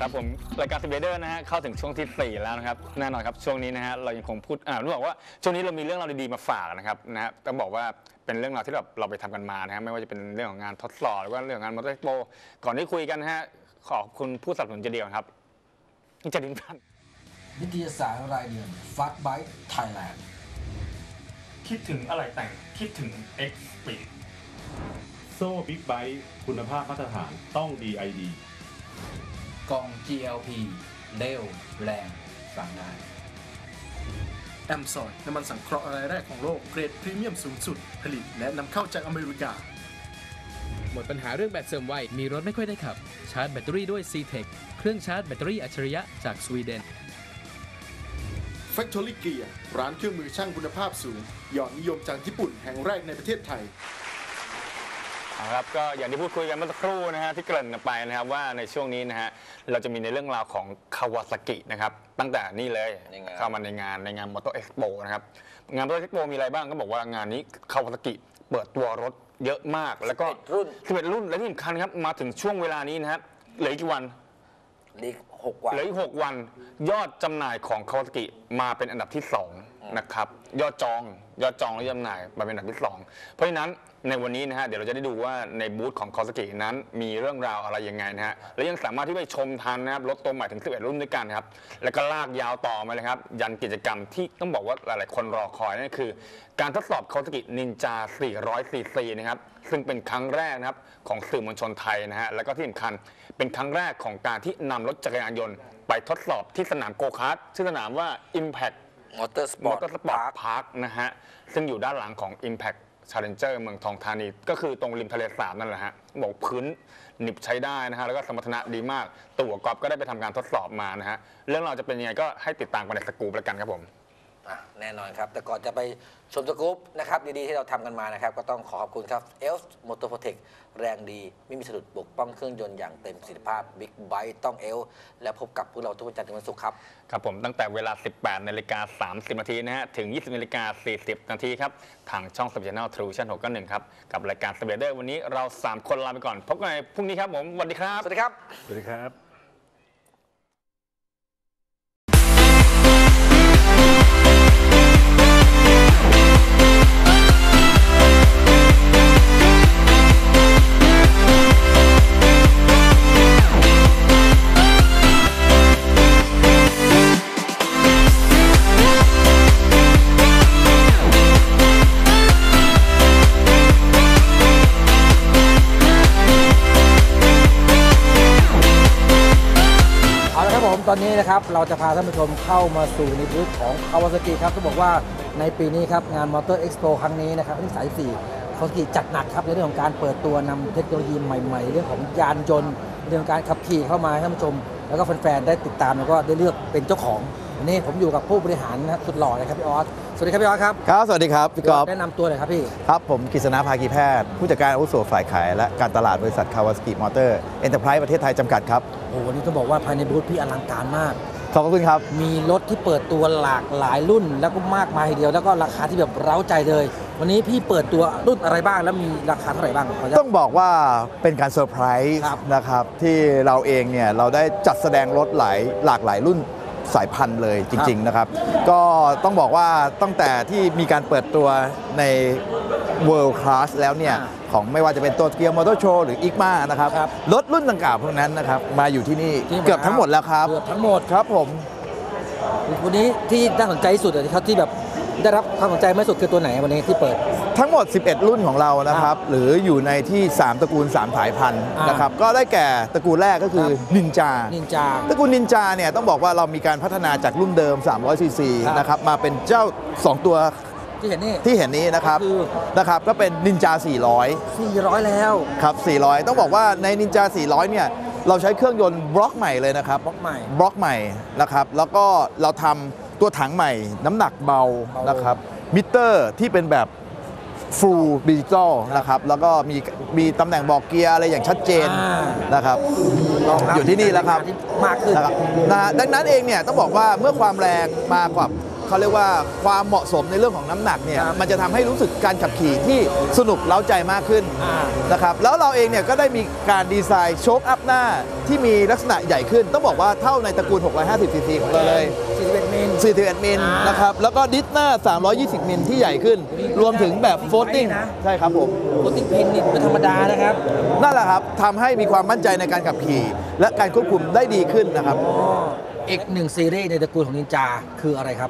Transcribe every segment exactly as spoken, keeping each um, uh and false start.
ครับผมรายการสเปเดอร์นะฮะเข้าถึงช่วงที่สี่แล้วนะครับแน่นอนครับช่วงนี้นะฮะเรายังคงพูดอ่ารู้บอกว่าช่วงนี้เรามีเรื่องราวดีๆมาฝากนะครับนะฮะต้องบอกว่าเป็นเรื่องราวที่แบบเราไปทำกันมานะฮะไม่ว่าจะเป็นเรื่องของงานทดสอบหรือว่าเรื่องงานมอเตอร์เอ็กซ์โปก่อนที่คุยกันนะฮะขอบคุณผู้สนับสนุนใจเดียวครับจะดิ้นพันนิตยสารรายเดือนฟาสต์ไบค์ไทยแลนด์คิดถึงอะไรแต่งคิดถึง X Speed โซ่บิ๊กไบค์คุณภาพมาตรฐานต้อง ดี ไอ ดีกอง จี แอล พี เร็วแรงสั่งได้แอมซอยน้ำมันสังเคราะห์รายแรกของโลกเกรดพรีเมียมสูงสุดผลิตและนำเข้าจากอเมริกาหมดปัญหาเรื่องแบตเสื่อมไวมีรถไม่ค่อยได้ขับชาร์จแบตเตอรี่ด้วย ซี-Tech เครื่องชาร์จแบตเตอรี่อัจฉริยะจากสวีเดน Factory Gear ร้านเครื่องมือช่างคุณภาพสูงยอดนิยมจากญี่ปุ่นแห่งแรกในประเทศไทยครับก็อย่างที่พูดคุยกันเมื่อสักครู่นะฮะที่เกริ่นไปนะครับว่าในช่วงนี้นะฮะเราจะมีในเรื่องราวของคาวาซากินะครับตั้งแต่นี่เลยเข้ามาในงานในงานมอเตอร์เอ็กซ์โปนะครับงานมอเตอร์เอ็กซ์โปมีอะไรบ้างก็บอกว่างานนี้คาวาซากิเปิดตัวรถเยอะมากแล้วก็รุ่นสิบเอ็ดรุ่นและที่สำคัญครับมาถึงช่วงเวลานี้นะฮะเหลืออีกกี่วันเหลือหกวันเหลืออีกหกวันยอดจำหน่ายของคาวาซากิมาเป็นอันดับที่สองนะครับยอดจองยอดจองและจำหน่ายมาเป็นอันดับที่สองเพราะฉะนั้นในวันนี้นะฮะเดี๋ยวเราจะได้ดูว่าในบูธของคาวาซากินั้นมีเรื่องราวอะไรยังไงนะฮะและยังสามารถที่ไปชมทันนะครับรถตัวใหม่ถึงสิบเอ็ดรุ่นด้วยกันครับแล้วก็ลากยาวต่อมาเลยครับยันกิจกรรมที่ต้องบอกว่าหลายๆคนรอคอยนั่นคือการทดสอบคาวาซากินินจาสี่ร้อยซีซีนะครับซึ่งเป็นครั้งแรกนะครับของสื่อมวลชนไทยนะฮะแล้วก็ที่สำคัญเป็นครั้งแรกของการที่นำรถจักรยานยนต์ไปทดสอบที่สนามโกคาร์ทชื่อสนามว่า Impact Motorsport Park นะฮะซึ่งอยู่ด้านหลังของ Impact Challenger เมืองทองธานีก็คือตรงริมทะเลสาบนั่นแหละฮะบอกพื้นหนิบใช้ได้นะฮะแล้วก็สมรรถนะดีมากตัวกอล์ฟก็ได้ไปทำการทดสอบมานะฮะเรื่องเราจะเป็นยังไงก็ให้ติดตามกันในสกู๊ปแล้วกันครับผมแน่นอนครับแต่ก่อนจะไปชมสกู๊ปนะครับดีๆที่เราทำกันมานะครับก็ต้องขอขอบคุณครับ เอลส์ Motor Protect แรงดีไม่มีสะดุดปกป้องเครื่องยนต์อย่างเต็มประสิทธิภาพ Big Bike ต้อง เอลส์ และพบกับพวกเราทุกวันจันทร์ถึงวันศุกร์ครับครับผมตั้งแต่เวลา สิบแปดนาฬิกาสามสิบนาทีนะฮะถึง ยี่สิบนาฬิกาสี่สิบนาทีครับทางช่อง Sub Channel True Channel หกเก้าหนึ่งครับกับรายการ Spreader วันนี้เราสามคนลาไปก่อนพบกันในพรุ่งนี้ครับผมสวัสดีครับสวัสดีครับสวัสดีครับตอนนี้นะครับเราจะพาท่านผู้ชมเข้ามาสู่ในบูธของคาวาซากิครับต้องบอกว่าในปีนี้ครับงานมอเตอร์เอ็กซ์โปครั้งนี้นะครับที่สายสี่คาวาซากิจัดหนักครับในเรื่องของการเปิดตัวนำเทคโนโลยีใหม่ๆเรื่องของยานยนต์เรื่องการขับขี่เข้ามาให้ท่านผู้ชมแล้วก็แฟนๆได้ติดตามแล้วก็ได้เลือกเป็นเจ้าของวันนี้ผมอยู่กับผู้บริหารสุดหล่อเลยครับพี่ออสสวัสดีครับพี่ออสครับครับสวัสดีครับพี่กอล์ฟแนะนำตัวเลยครับพี่ครับผมกฤษณะภาคีแพทย์ผู้จัดการอาวุโสฝ่ายขายและการตลาดบริษัทคาวาซากิมอเตอร์เอ็นเตอร์ไพรส์ประเทศไทยจำกัดครับโอ้วันนี้ต้องบอกว่าภายในบูธพี่อลังการมากขอบคุณครับมีรถที่เปิดตัวหลากหลายรุ่นแล้วก็มากมายทีเดียวแล้วก็ราคาที่แบบเร้าใจเลยวันนี้พี่เปิดตัวรุ่นอะไรบ้างแล้วมีราคาเท่าไหร่บ้างต้องบอกว่าเป็นการเซอร์ไพรส์นะครับที่เราเองเนี่ยเราได้จัดแสดงรถหลายหลากหลายรุ่นสายพันธุ์เลยจริงๆนะครับก็ต้องบอกว่าตั้งแต่ที่มีการเปิดตัวใน World Class แล้วเนี่ยของไม่ว่าจะเป็นตัวเกียร์มอเตอร์โชว์หรืออีกมานะครับรถรุ่นต่างๆพวกนั้นนะครับมาอยู่ที่นี่เกือบทั้งหมดแล้วครับเกือบทั้งหมดครับผมวันนี้ที่น่าสนใจที่สุดที่เขาที่แบบได้รับความสนใจมากสุดคือตัวไหนวันนี้ที่เปิดทั้งหมดสิบเอ็ดรุ่นของเรานะครับหรืออยู่ในที่สามตระกูลสามสายพันธุ์นะครับก็ได้แก่ตระกูลแรกก็คือนินจานินจาตระกูลนินจาเนี่ยต้องบอกว่าเรามีการพัฒนาจากรุ่นเดิมสามร้อยซีซีนะครับมาเป็นเจ้าสองตัวที่เห็นนี่ที่เห็นนี้นะครับนะครับก็เป็นนินจาสี่ร้อยสี่ร้อยแล้วครับสี่ร้อยต้องบอกว่าในนินจาสี่ร้อยเนี่ยเราใช้เครื่องยนต์บล็อกใหม่เลยนะครับบล็อกใหม่บล็อกใหม่นะครับแล้วก็เราทำตัวถังใหม่น้ำหนักเบานะครับมิเตอร์ที่เป็นแบบ Full Digital นะครับแล้วก็มีมีตำแหน่งบอกเกียร์อะไรอย่างชัดเจนนะครับอยู่ที่นี่แล้วครับมากขึ้นนะดังนั้นเองเนี่ยต้องบอกว่าเมื่อความแรงมากว่าเขาเรียกว่าความเหมาะสมในเรื่องของน้ำหนักเนี่ยครับมันจะทำให้รู้สึกการขับขี่ที่สนุกเร้าใจมากขึ้นอ่านะครับแล้วเราเองเนี่ยก็ได้มีการดีไซน์โชคอัพหน้าที่มีลักษณะใหญ่ขึ้น ต้องบอกว่าเท่าในตระกูลหกร้อยห้าสิบซีซีของเราเลยสี่สิบเอ็ดมิลสี่สิบเอ็ดมิลอ่านนะครับแล้วก็ดิสหน้าสามร้อยยี่สิบมิลที่ใหญ่ขึ้น รวมถึงแบบโฟลติ้งนะใช่ครับผมโคตติ้งพินนี่เป็นธรรมดานะครับนั่นแหละครับทำให้มีความมั่นใจในการขับขี่ และการควบคุมได้ดีขึ้นนะครับอ๋ออีกหนึ่งซีรีส์ในตระกูลของนินจาคืออะไรครับ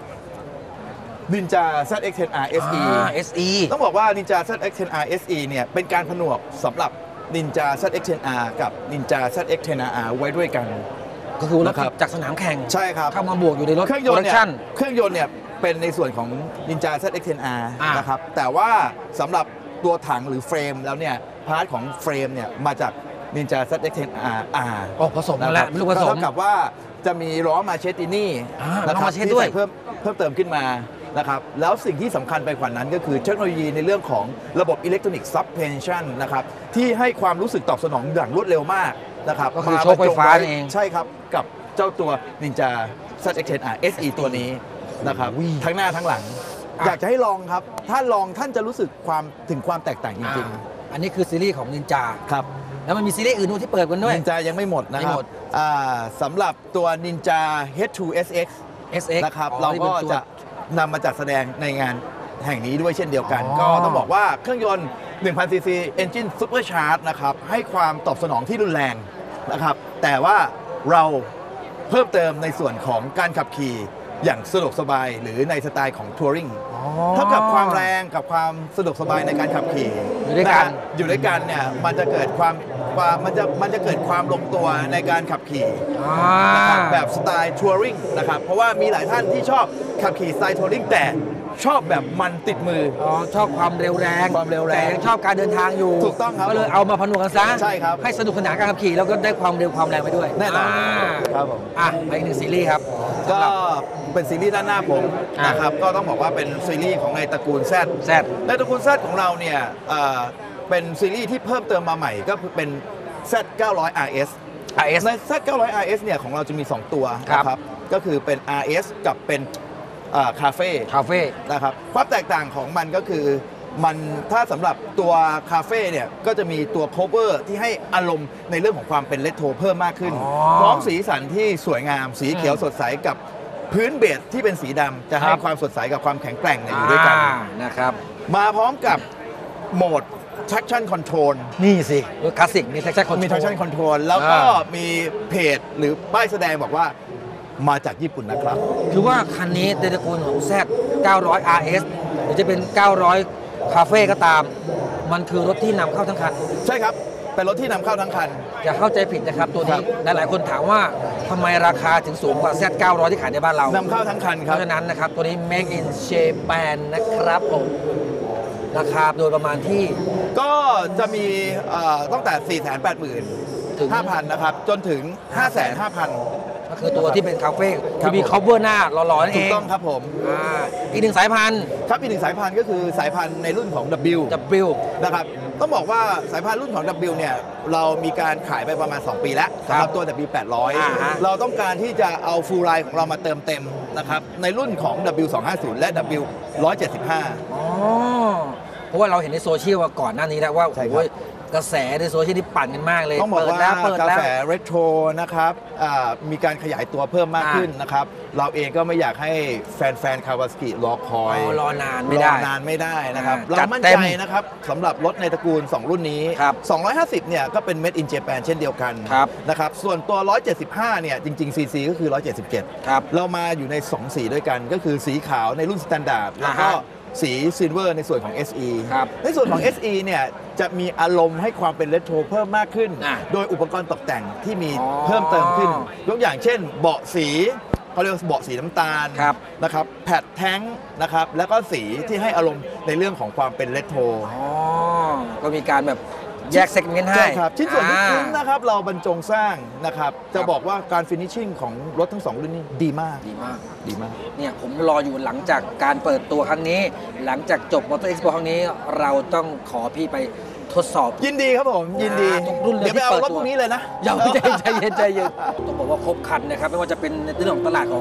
Ninja แซด เอ็กซ์ เท็น อาร์ เอส อีอ่า เอส อีต้องบอกว่า Ninja แซด เอ็กซ์ เท็น อาร์ เอส อี เนี่ยเป็นการผนวกสำหรับ Ninja แซด เอ็กซ์ เท็น อาร์ กับ Ninja แซด เอ็กซ์ เท็น อาร์ ไว้ด้วยกันก็คือรถนะครับจากสนามแข่งใช่ครับเข้ามาบวกอยู่ในรถเครื่องยนต์โปรดัเนี่กยชั่นเครื่องยนต์เนี่ยเป็นในส่วนของ Ninja แซด เอ็กซ์ เท็น อาร์อ่านนะครับแต่ว่าสำหรับตัวถังหรือเฟรมแล้วเนี่ยพาร์ทของเฟรมเนี่ยมาจาก Ninja แซด เอ็กซ์ เท็น อาร์ R อ๋อผสมกันแล้วนะครับลูกผสมเท่ากับว่าจะมีล้อมาเชตินี่อ่านะคล้อรับมาเชตที่ด้วยใส่เพิ่มเพิ่มเติมขึ้นมานะครับแล้วสิ่งที่สำคัญไปกว่านั้นก็คือเทคโนโลยีในเรื่องของระบบอิเล็กทรอนิกส์ซับเพนชั่นนะครับที่ให้ความรู้สึกตอบสนองอย่างรวดเร็วมากนะครับก็คือมาโชคไฟฟ้าบรรจงว้นั่นเองใช่ครับ กับเจ้าตัว Ninja แซด เอ็กซ์ เท็น อาร์ เอส อี ตัวนี้นะครับทั้งหน้าทั้งหลัง อยากจะให้ลองครับ ถ้าลองท่านจะรู้สึกความถึงความแตกต่างจริงอ่าอันนี้คือซีรีส์ของนินจาๆครับแล้วมันมีซีรีส์อื่นด้วยที่เปิดกันด้วยนินจายังไม่หมดนะคไม่รับหมดอ่าสำหรับตัว Ninja เอช ทู เอส เอ็กซ์เอส เอ็กซ์นะครับอ๋อเราที่ก็เป็นตัวจะนำมาจัดแสดงในงานแห่งนี้ด้วยเช่นเดียวกันอ๋อก็ต้องบอกว่าเครื่องยนต์ หนึ่งพัน ซี ซี Engine Supercharge นะครับให้ความตอบสนองที่รุนแรงนะครับแต่ว่าเราเพิ่มเติมในส่วนของการขับขี่อย่างสะดวกสบายหรือในสไตล์ของทัวริงอ๋อเท่ากับความแรงกับความสะดวกสบายในการขับขี่อยู่ด้วยกันะฮะอยู่ด้วยกันเนี่ยมันจะเกิดความความมันจะมันจะเกิดความลงตัวในการขับขี่อ่านะครับแบบสไตล์ทัวริงนะครับเพราะว่ามีหลายท่านที่ชอบขับขี่สไตล์ทัวริงแต่ชอบแบบมันติดมืออ๋อชอบความเร็วแรงความเร็วแรงแต่ยังชอบการเดินทางอยู่ถูกต้องครับก็เลยเอามาผนวกกันซะใช่ครับให้สนุกสนานการขับขี่แล้วก็ได้ความเร็วความแรงไปด้วยแน่นอนาครับผมอ่ะไปอีกหนึ่งซีรีส์ครับก็สำหรับเป็นซีรีส์ด้านหน้าผมอ่ะนะครับก็ต้องบอกว่าเป็นซีรีส์ของในตระกูล Z แซดในตระกูล Z ของเราเนี่ยเอ่อเป็นซีรีส์ที่เพิ่มเติมมาใหม่ก็คือเป็น Z เก้าร้อย อาร์ เอสอาร์ เอสใน Z เก้าร้อย อาร์ เอส เนี่ยของเราจะมี สอง ตัวครับนะครับก็คือเป็น อาร์ เอส กับเป็นคาเฟ่คาเฟ่นะครับความแตกต่างของมันก็คือมันถ้าสำหรับตัวคาเฟ่เนี่ยก็จะมีตัวโคเวอร์ที่ให้อารมณ์ในเรื่องของความเป็นเลตโทเพิ่มมากขึ้นอ๋อพร้อมสีสันที่สวยงามสีเขียวสดใสกับพื้นเบสที่เป็นสีดำจะให้ครับความสดใสกับความแข็งแกร่งเนี่ยอยู่ด้วยกันอ่านะครับมาพร้อมกับโหมด traction control นี่สิรถคลาสสิกมี traction control มี traction control แล้วก็อ่ามีเพจหรือป้ายแสดงบอกว่ามาจากญี่ปุ่นนะครับคือว่าคันนี้ในตระกูลของ Z เก้าร้อย อาร์ เอส หรือจะเป็น เก้าร้อย คาเฟ่ก็ตาม มันคือรถที่นำเข้าทั้งคันใช่ครับ เป็นรถที่นำเข้าทั้งคันอย่าเข้าใจผิดนะครับ ตัวครันี้บหลายๆคนถามว่าทำไมราคาถึงสูงกว่า Z เก้าร้อย ที่ขายในบ้านเรานำเข้าทั้งคันเพครับราะฉะนั้นนะครับ ตัวนี้ Make in Japan นะครับผมราคาโดยประมาณที่ก็จะมีเอ่อตั้งแต่ สี่แสนแปดหมื่นถึงห้าพัน นะครับ จนถึง ห้าแสนห้าพันก็คือตัวที่เป็นคาเฟ่ครับที่มีผม cover หน้าหล่อๆนั่นเอถูกงต้องครับผมอ่าอีกหนึ่งสายพันธุ์ครับอีกหนึ่งสายพันธุ์ก็คือสายพันธุ์ในรุ่นของ W W นะครับ ต้องบอกว่าสายพันธุ์รุ่นของ W เนี่ยเรามีการขายไปประมาณ สอง ปีแล้วสำหรับตัว ดับเบิลยู แปดร้อยอ่าฮะเราต้องการที่จะเอาฟูลไลน์ของเรามาเติมเต็มนะครับในรุ่นของ ดับเบิลยู สองห้าศูนย์ และ ดับเบิลยู หนึ่งเจ็ดห้าอ๋อเพราะว่าเราเห็นในโซเชียลว่าก่อนหน้านี้แล้วว่าใช่ครับโอ้ยกระแสในโซเชียลที่ปั่นกันมากเลยต้องบอกเปิดว่าแล้วเปิดกาแล้วแฟเรโทรนะครับอ่ามีการขยายตัวเพิ่มมากอ่าขึ้นนะครับ เราเองก็ไม่อยากให้แฟนๆคาวาสกิรอคอยอ๋อรอนานไม่ได้รอนานไม่ได้นะครับอ่าเราจัดมั่นเต็ใจมนะครับสำหรับรถในตระกูล สอง รุ่นนี้ครับสองร้อยห้าสิบเนี่ยก็เป็น Made in Japan เช่นเดียวกันครับนะครับส่วนตัว หนึ่งเจ็ดห้าเนี่ยจริงๆ ซี ซี ก็คือ หนึ่งเจ็ดเจ็ดครับเรามาอยู่ใน สอง สีด้วยกันก็คือสีขาวในรุ่นสแตนดาร์ดแล้วก็อ่าฮะสีซิลเวอร์ในส่วนของ เอส อีครับในส่วนของ เอส อี เนี่ยจะมีอารมณ์ให้ความเป็นเรโทรเพิ่มมากขึ้นอ่ะโดยอุปกรณ์ตกแต่งที่มีอ๋อเพิ่มเติมขึ้น ยกอย่างเช่น เบาะสีเขาเรียกว่าเบาะสีน้ำตาลครับนะครับแพดแท้งนะครับแล้วก็สีที่ให้อารมณ์ในเรื่องของความเป็นเรโทรอ๋อก็มีการแบบแยกเซกเมนต์ให้ใช่ครับชิ้นส่วนที่อ่าคุ้มนะครับเราบรรจงสร้างนะครับจะครับบอกว่าการฟินิชชิ่งของรถทั้งสองรุ่นนี้ดีมากดีมากดีมากเนี่ยผมรออยู่หลังจากการเปิดตัวครั้งนี้ หลังจากจบมอเตอร์เอ็กซ์โปครั้งนี้ เราต้องขอพี่ไปทดสอบยินดีครับผมยินดีทุกรุ่นเลยเดี๋ยวไปเอาที่เปิดรถตัวพวกนี้เลยนะอย่าใจใจเย็นใจเย็นต้องบอกว่าครบครันนะครับ ไม่ว่าจะเป็นในเรื่องของตลาดของ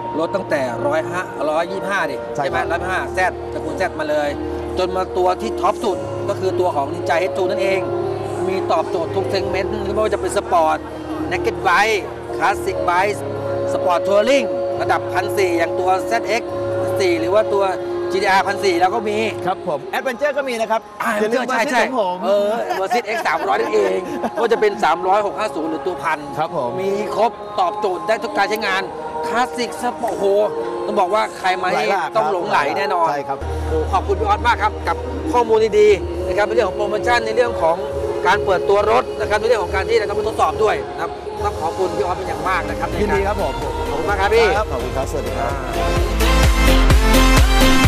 รถตั้งแต่ร้อยห้าร้อยยี่ห้าดิใช่ใช่ไหมครับร้อยห้าแซดตระกูลแซดมาเลย จนมาตัวที่ท็อปสุดก็คือตัวของ Ninja เอช ทู นั่นเอง มีตอบโจทย์ทุกเซกเมนต์ไม่ว่าจะเป็นสปอร์ต Naked Bike คลาสสิกไบค์สปอร์ตทัวริงระดับ หนึ่งพันสี่ร้อย อย่างตัว แซด เอ็กซ์ สี่ หรือว่าตัว จี ดี อาร์ หนึ่งพันสี่ร้อย แล้วก็มีครับผมแอดเวนเจอร์ก็มีนะครับอ่าอย่าลืมใช่มาใช่ซื้อของผมเออเวอร์ซิต X สามร้อยนั่นเองก็จะเป็น สามร้อย หกห้าศูนย์ หรือตัวพันครับผมมีครบตอบโจทย์ได้ทุกการใช้งานคลาสสิกสปอร์ตโอ้โหต้องบอกว่าใครมาหลายที่หลากต้องครับหลงไหลแน่นอนใช่ครับโอ้ขอบคุณพี่ออสมากครับ กับข้อมูลดีๆนะครับในเรื่องของโปรโมชั่นในเรื่องของการเปิดตัวรถนะครับในเรื่องของการที่เราต้องไปทดสอบด้วยนะครับต้องขอบคุณพี่ออสเป็นอย่างมากนะครับยินดีครับผมขอบคุณมากครับพี่ครับขอบคุณครับ สวัสดีครับ